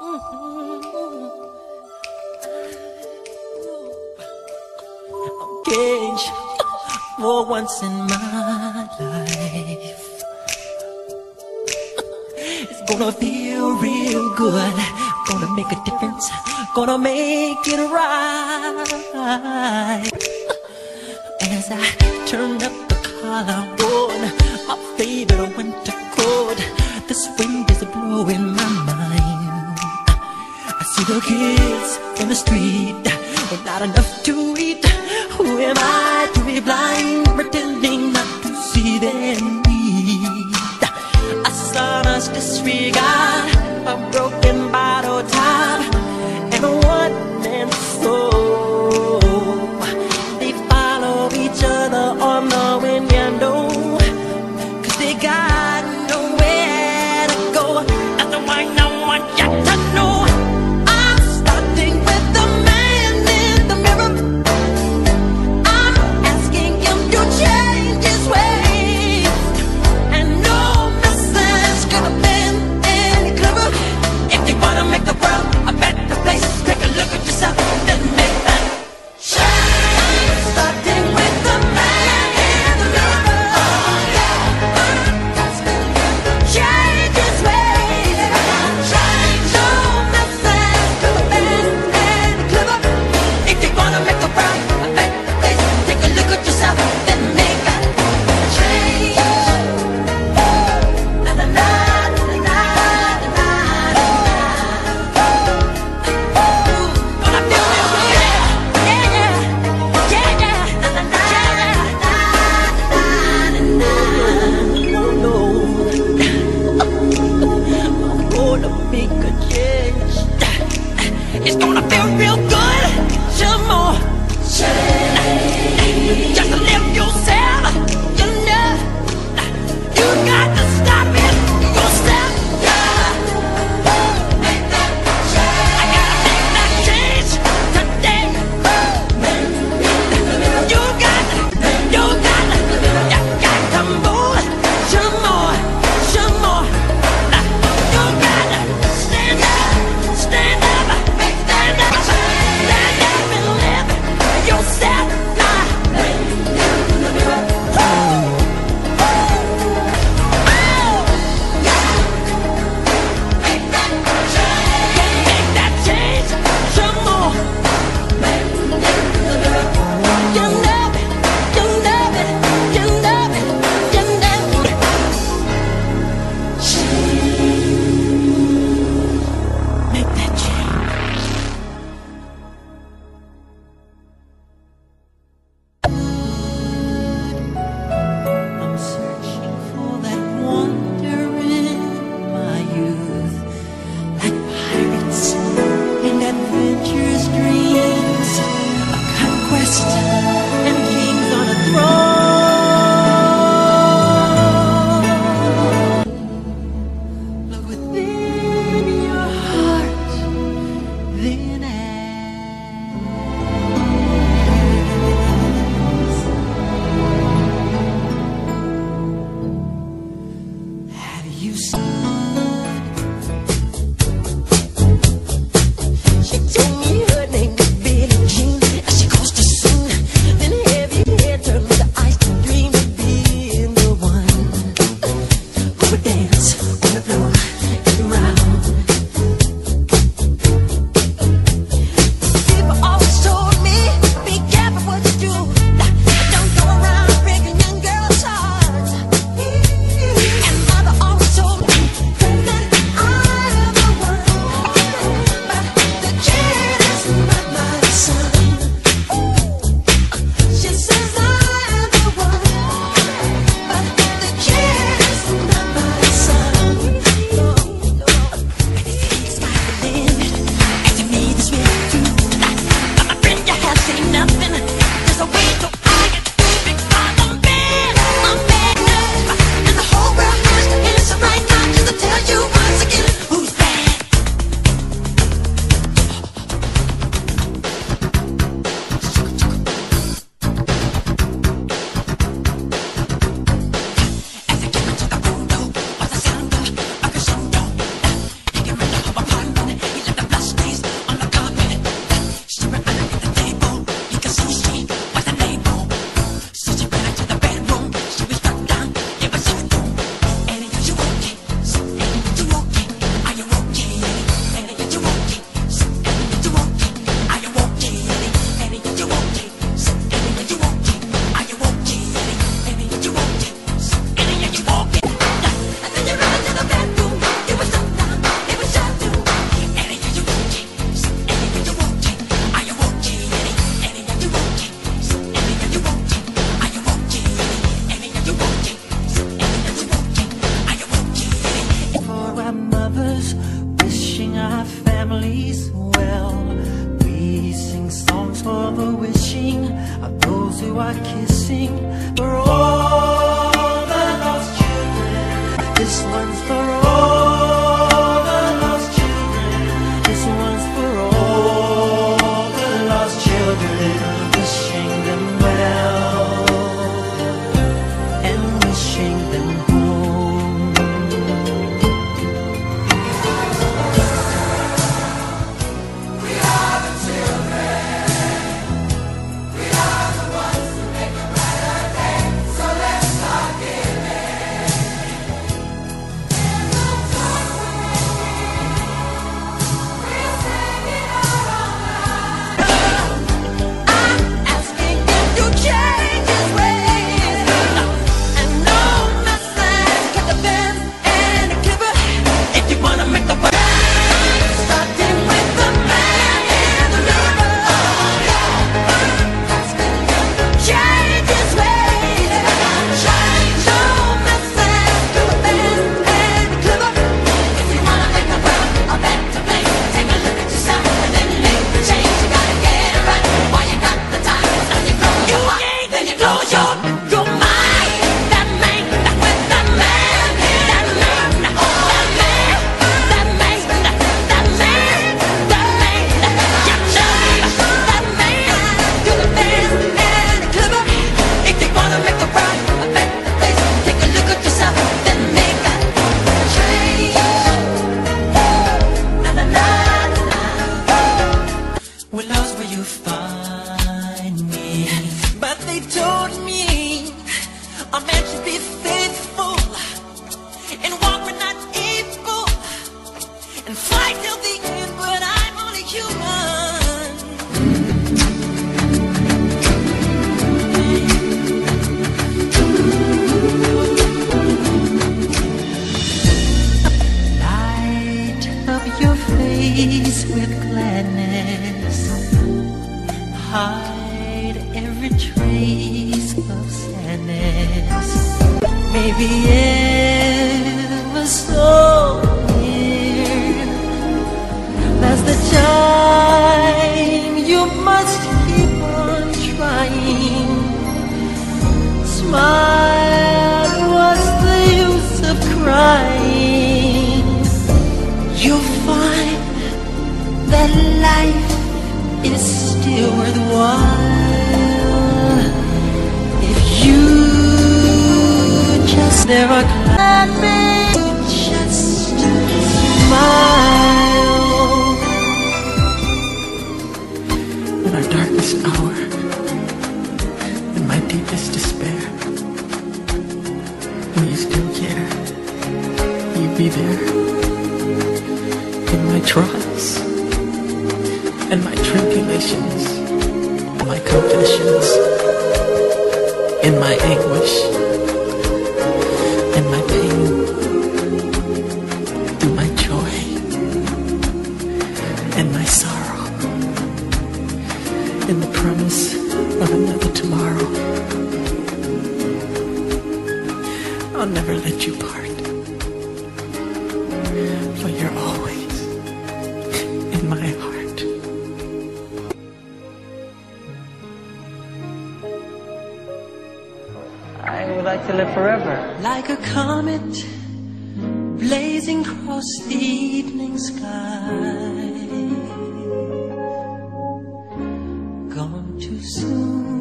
Change for once in my life. It's gonna feel real good. Gonna make a difference. Gonna make it right. As I turn up the collarbone, my favorite winter coat, this wind is blowing my mind. I see the kids in the street with not enough to eat. Who am I to be blind, pretending not to see their need? A sonorous disregard, a broken bottle top, and a one-man soul. They follow each other on the window, 'cause they got nowhere to go. That's the one I want you to know. I'm starting with the man in the mirror. I'm asking him to change his ways, and no message could have been any clearer. If you wanna make the world a better place, take a look at yourself and then make that change. Starting with the man in the mirror. Oh yeah, you are kissing for all the lost children. This one's for all the lost children. This one's for all the lost children. Wishing them well and wishing them home. We are the children. We are the ones who make a better day. So let's start giving. In the dark we'll sing it out loud. I'm asking him to change his ways, and no message to the pen and the clipper. If you wanna make the world, starting with the man in the mirror. Asking him to change his ways, no message to the pen and the clipper. If you wanna make the world a better place, take a look at yourself and then make the change. You gotta get it right while you got the time. Now you close your heart, then you close your mind. That man, that with the man, that man, that man, that man, that man, that man, you know, that man, do the best and the clever. If you wanna make the world a better place, take a look at yourself, then make a change. Na na na na. Well, lost where you find me, but they told me a man should be faithful and walk when not evil and fight till the end. But I'm only human. Light up your face with gladness. Hide every trace of sadness. Maybe ever so near. That's the time you must keep on trying. Smile, what's the use of crying? You'll find that life is still worthwhile if you just never let me just smile. In our darkest hour, in my deepest despair, will you still care? Will you be there in my trials and my tribulations, my confessions, in my anguish, and my pain, through my joy and my sorrow, in the promise of another tomorrow. I'll never let you part, for you're always in my heart. I would like to live forever. Like a comet blazing across the evening sky, gone too soon.